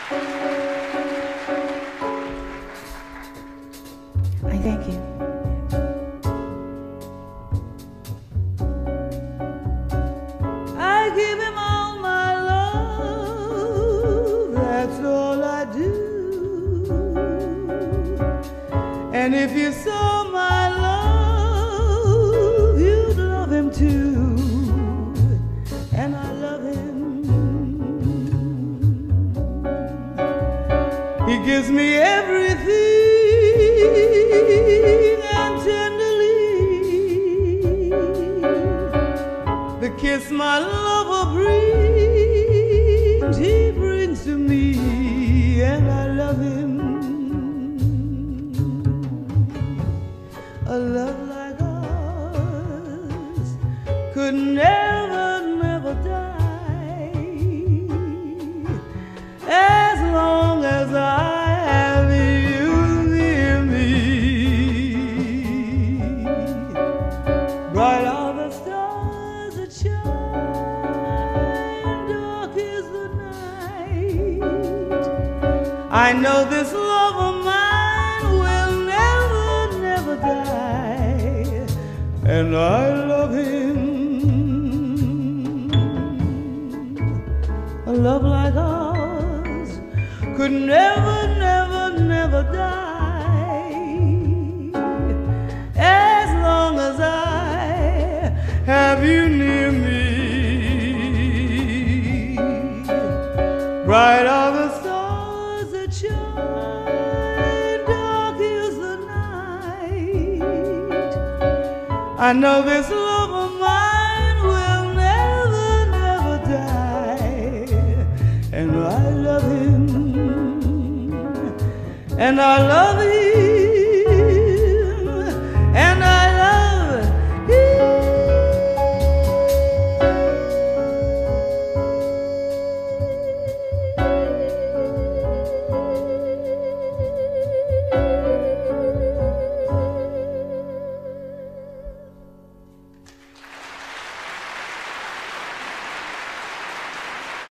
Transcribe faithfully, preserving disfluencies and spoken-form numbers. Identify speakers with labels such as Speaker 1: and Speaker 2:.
Speaker 1: I thank you.
Speaker 2: I give him all my love, that's all I do. And if you saw my love, you'd love him too. And I love him. He gives me everything, and tenderly the kiss my lover brings, he brings to me, and I love him. A love like ours could never, never die, as long as I have you near me. Bright are the stars that shine, dark is the night. I know this love of mine will never, never die, and I love him. A love like ours could never, never, never die, as long as I have you near me. Bright are the stars that shine, dark is the night. I know this love of mine will never, never die, and I love him, and I love him.